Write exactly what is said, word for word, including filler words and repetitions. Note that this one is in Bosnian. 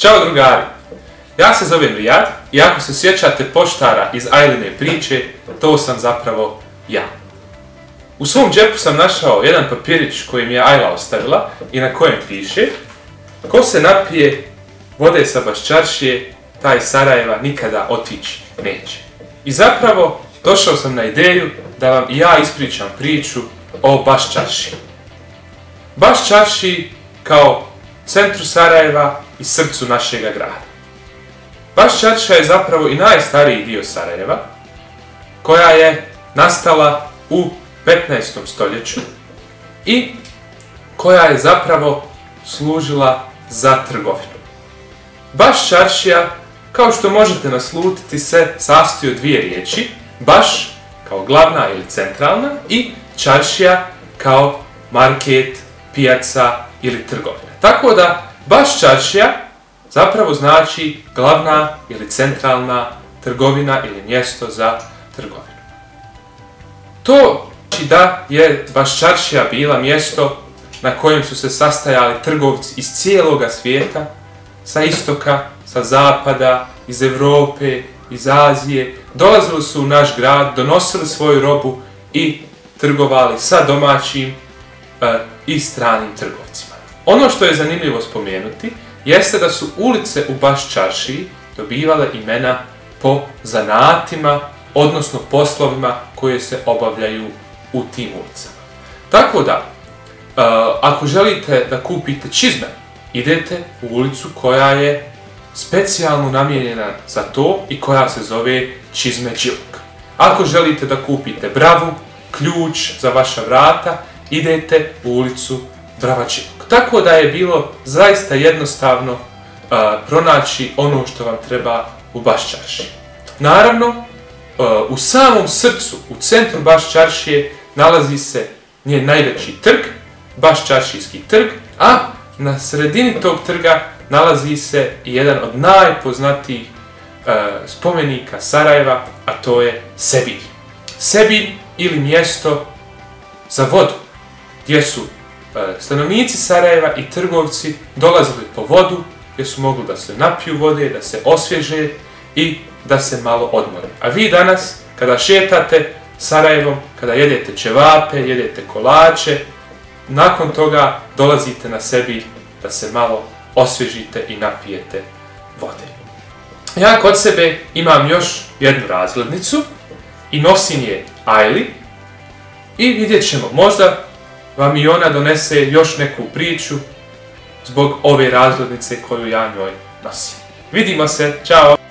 Ćao drugari, ja se zovem Rijad i ako se sjećate poštara iz Ajline priče, to sam zapravo ja. U svom džepu sam našao jedan papirić koji mi je Ajla ostavila i na kojem piše: ko se napije vode sa Baščaršije, taj Sarajeva nikada otići neće. I zapravo došao sam na ideju da vam i ja ispričam priču o Baščaršiji. Baščaršiji kao centru Sarajeva i srcu našega grada. Baščaršija je zapravo i najstariji dio Sarajeva, koja je nastala u petnaestom stoljeću i koja je zapravo služila za trgovinu. Baščaršija, kao što možete naslutiti, se sastoji od dvije riječi: baš kao glavna ili centralna i čaršija kao market, pijaca ili trgovina. Tako da Baščaršija zapravo znači glavna ili centralna trgovina ili mjesto za trgovinu. To znači da je Baščaršija bila mjesto na kojem su se sastajali trgovci iz cijeloga svijeta, sa istoka, sa zapada, iz Europe, iz Azije. Dolazili su u naš grad, donosili svoju robu i trgovali sa domaćim e, i stranim trgovcima. Ono što je zanimljivo spomenuti jeste da su ulice u Baščaršiji dobivale imena po zanatima, odnosno poslovima koje se obavljaju u tim ulicama. Tako da, e, ako želite da kupite čizme, idete u ulicu koja je specijalno namijenjena za to i koja se zove Čizmeđiluk. Ako želite da kupite bravu, ključ za vaša vrata, idete u ulicu Bravađiluk. Tako da je bilo zaista jednostavno uh, pronaći ono što vam treba u Baščaršiji. Naravno, uh, u samom srcu, u centru Baščaršije, nalazi se njen najveći trg, Baščaršijski trg, a na sredini tog trga nalazi se i jedan od najpoznatijih uh, spomenika Sarajeva, a to je Sebilj. Sebilj ili mjesto za vodu, gdje su uh, stanovnici Sarajeva i trgovci dolazili po vodu, gdje su mogli da se napiju vode, da se osvježe i da se malo odmore. A vi danas, kada šetate Sarajevom, kada jedete ćevape, jedete kolače, nakon toga dolazite na Sebilj da se malo osvježite i napijete vode. Ja kod sebe imam još jednu razglednicu i nosim je Ajli i vidjet ćemo, možda vam i ona donese još neku priču zbog ove razglednice koju ja njoj nosim. Vidimo se, čao!